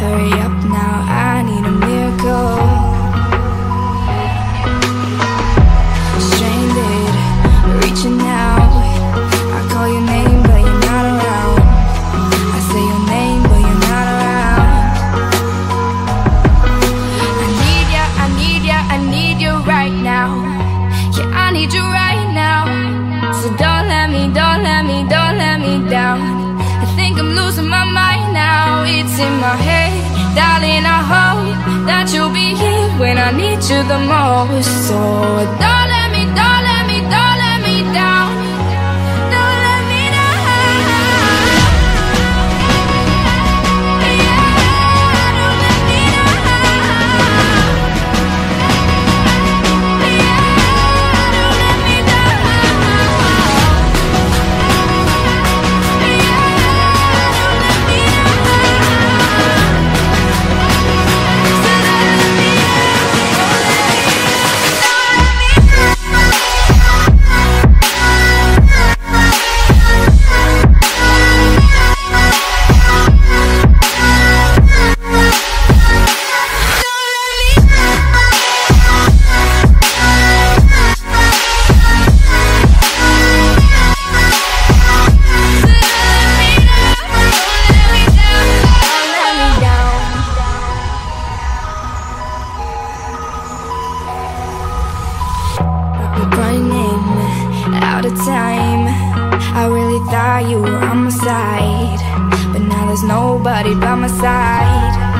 Hurry up now, I need a miracle. Stranded, reaching out. I call your name, but you're not around. I say your name, but you're not around. I need ya, I need ya, I need you right now. Yeah, I need you right now. So don't let me, don't let me, don't let me down. I think I'm losing my mind now. It's in my head, darling, I hope that you'll be here when I need you the most. So don't let me, don't let me, don't let me down. Don't let me down. Yeah, don't let me down. Yeah, don't let me down. Running out of time. I really thought you were on my side, but now there's nobody by my side.